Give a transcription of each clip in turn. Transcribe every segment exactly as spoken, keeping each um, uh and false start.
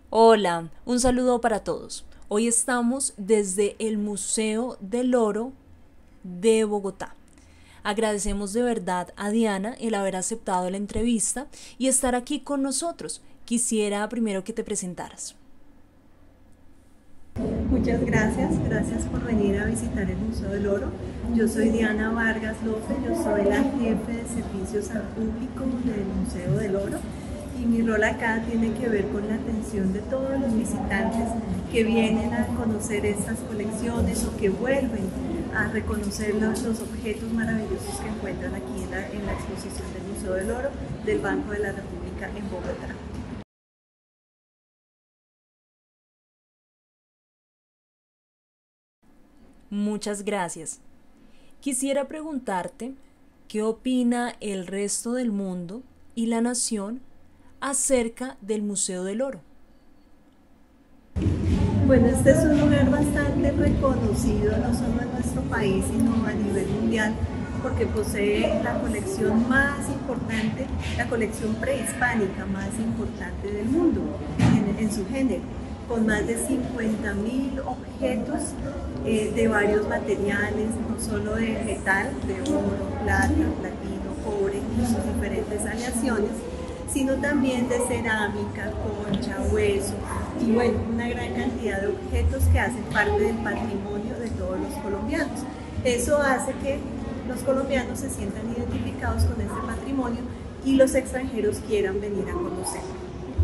Hola, un saludo para todos. Hoy estamos desde el Museo del Oro de Bogotá. Agradecemos de verdad a Diana el haber aceptado la entrevista y estar aquí con nosotros. Quisiera primero que te presentaras. Muchas gracias, gracias por venir a visitar el Museo del Oro. Yo soy Diana Vargas López, yo soy la jefe de servicios al público del Museo del Oro y mi rol acá tiene que ver con la atención de todos los visitantes que vienen a conocer estas colecciones o que vuelven a reconocer los, los objetos maravillosos que encuentran aquí en la, en la exposición del Museo del Oro del Banco de la República en Bogotá. Muchas gracias. Quisiera preguntarte qué opina el resto del mundo y la nación acerca del Museo del Oro. Bueno, este es un lugar bastante reconocido, no solo en nuestro país, sino a nivel mundial, porque posee la colección más importante, la colección prehispánica más importante del mundo en, en su género, con más de cincuenta mil objetos eh, de varios materiales, no solo de metal, de oro, plata, platino, cobre y sus diferentes aleaciones, sino también de cerámica, concha, hueso y bueno, una gran cantidad de objetos que hacen parte del patrimonio de todos los colombianos. Eso hace que los colombianos se sientan identificados con este patrimonio y los extranjeros quieran venir a conocerlo.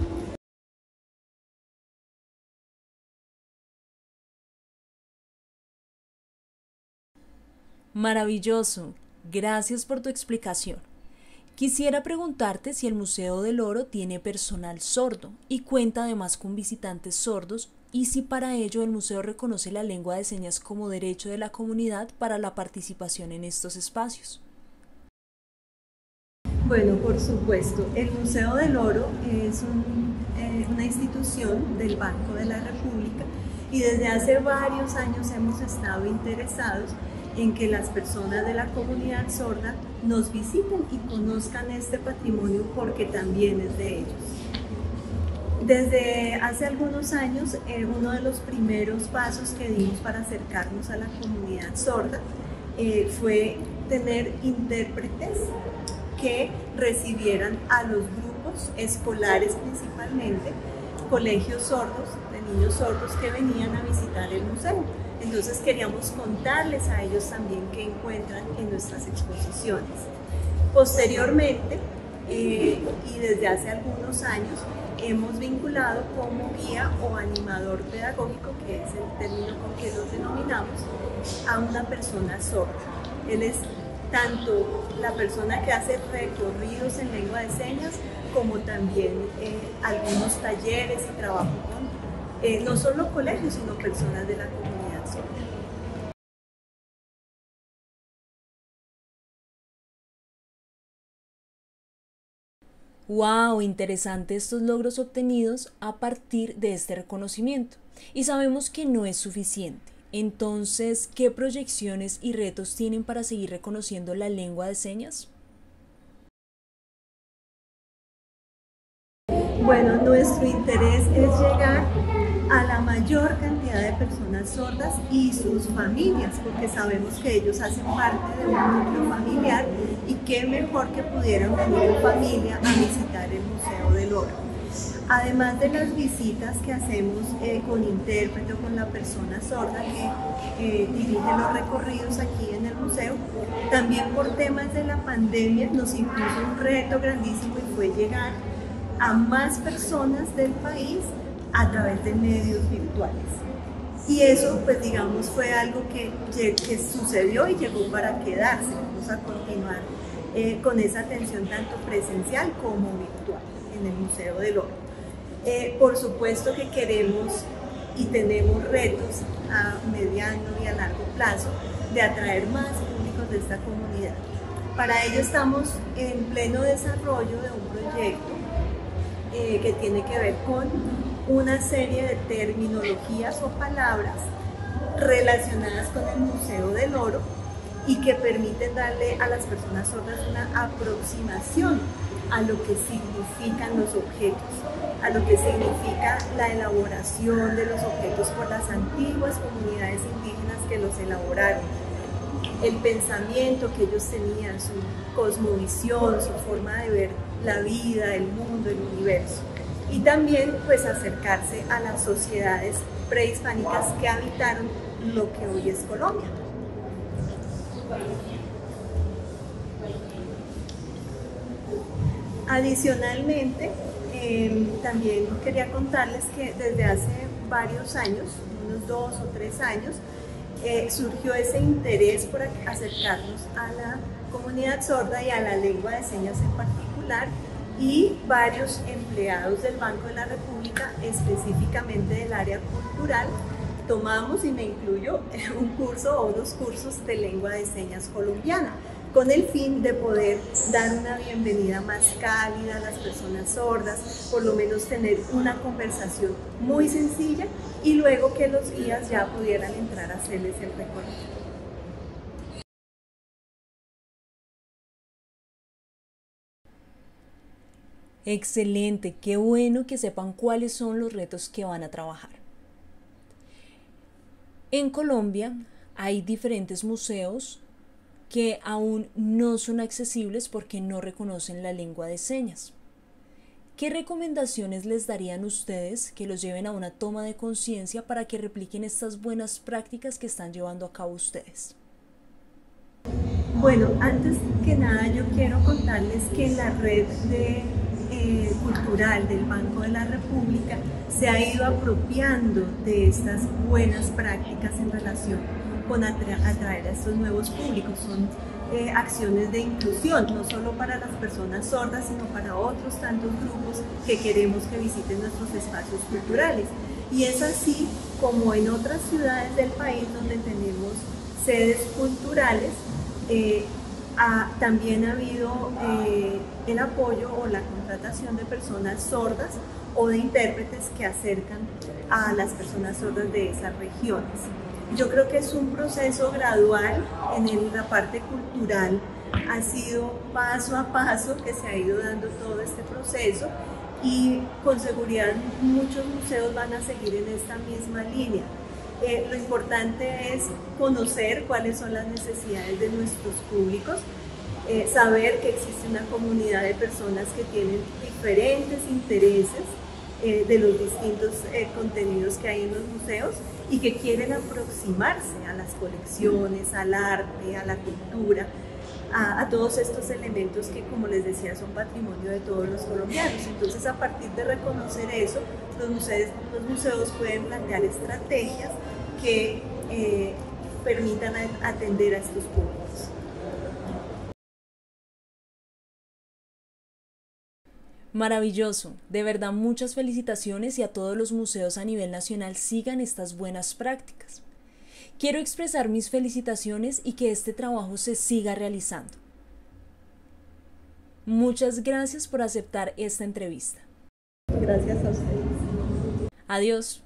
Maravilloso. Gracias por tu explicación. Quisiera preguntarte si el Museo del Oro tiene personal sordo y cuenta además con visitantes sordos y si para ello el museo reconoce la lengua de señas como derecho de la comunidad para la participación en estos espacios. Bueno, por supuesto, el Museo del Oro es un, eh, una institución del Banco de la República y desde hace varios años hemos estado interesados en que las personas de la comunidad sorda nos visiten y conozcan este patrimonio porque también es de ellos. Desde hace algunos años, eh, uno de los primeros pasos que dimos para acercarnos a la comunidad sorda eh, fue tener intérpretes que recibieran a los grupos escolares principalmente, colegios sordos, de niños sordos que venían a visitar el museo. Entonces queríamos contarles a ellos también qué encuentran en nuestras exposiciones. Posteriormente, eh, y desde hace algunos años, hemos vinculado como guía o animador pedagógico, que es el término con que los denominamos, a una persona sorda. Él es tanto la persona que hace recorridos en lengua de señas, como también eh, algunos talleres y trabajo con eh, no solo colegios, sino personas de la comunidad sorda. ¡Wow! Interesante estos logros obtenidos a partir de este reconocimiento. Y sabemos que no es suficiente. Entonces, ¿qué proyecciones y retos tienen para seguir reconociendo la lengua de señas? Bueno, nuestro interés es llegar a la mayor cantidad de personas sordas y sus familias, porque sabemos que ellos hacen parte de un núcleo familiar y qué mejor que pudieran venir en familia a visitar el Museo del Oro. Además de las visitas que hacemos eh, con intérprete o con la persona sorda que eh, dirige los recorridos aquí en el museo, también por temas de la pandemia nos impuso un reto grandísimo y fue llegar a más personas del país a través de medios virtuales. Y eso, pues digamos, fue algo que, que sucedió y llegó para quedarse. Vamos a continuar eh, con esa atención tanto presencial como virtual en el Museo del Oro. Eh, por supuesto que queremos y tenemos retos a mediano y a largo plazo de atraer más públicos de esta comunidad. Para ello estamos en pleno desarrollo de un proyecto eh, que tiene que ver con una serie de terminologías o palabras relacionadas con el Museo del Oro y que permiten darle a las personas sordas una aproximación a lo que significan los objetos a lo que significa la elaboración de los objetos por las antiguas comunidades indígenas que los elaboraron, el pensamiento que ellos tenían, su cosmovisión, su forma de ver la vida, el mundo, el universo. Y también pues acercarse a las sociedades prehispánicas que habitaron lo que hoy es Colombia. Adicionalmente, eh, también quería contarles que desde hace varios años, unos dos o tres años, eh, surgió ese interés por acercarnos a la comunidad sorda y a la lengua de señas en particular, y varios empleados del Banco de la República, específicamente del área cultural, tomamos, y me incluyo, un curso o unos cursos de lengua de señas colombiana, con el fin de poder dar una bienvenida más cálida a las personas sordas, por lo menos tener una conversación muy sencilla y luego que los guías ya pudieran entrar a hacerles el recorrido. Excelente, qué bueno que sepan cuáles son los retos que van a trabajar. En Colombia hay diferentes museos que aún no son accesibles porque no reconocen la lengua de señas. ¿Qué recomendaciones les darían ustedes que los lleven a una toma de conciencia para que repliquen estas buenas prácticas que están llevando a cabo ustedes? Bueno, antes que nada yo quiero contarles que la red de, eh, cultural del Banco de la República se ha ido apropiando de estas buenas prácticas en relación con atra atraer a estos nuevos públicos. Son eh, acciones de inclusión, no solo para las personas sordas, sino para otros tantos grupos que queremos que visiten nuestros espacios culturales. Y es así como en otras ciudades del país donde tenemos sedes culturales, eh, ha, también ha habido eh, el apoyo o la contratación de personas sordas o de intérpretes que acercan a las personas sordas de esas regiones. Yo creo que es un proceso gradual. En el, la parte cultural ha sido paso a paso que se ha ido dando todo este proceso, y con seguridad muchos museos van a seguir en esta misma línea. Eh, lo importante es conocer cuáles son las necesidades de nuestros públicos, eh, saber que existe una comunidad de personas que tienen diferentes intereses eh, de los distintos eh, contenidos que hay en los museos, y que quieren aproximarse a las colecciones, al arte, a la cultura, a, a todos estos elementos que, como les decía, son patrimonio de todos los colombianos. Entonces, a partir de reconocer eso, los museos, los museos pueden plantear estrategias que eh, permitan atender a estos públicos. Maravilloso, de verdad muchas felicitaciones, y a todos los museos a nivel nacional sigan estas buenas prácticas. Quiero expresar mis felicitaciones y que este trabajo se siga realizando. Muchas gracias por aceptar esta entrevista. Gracias a ustedes. Adiós.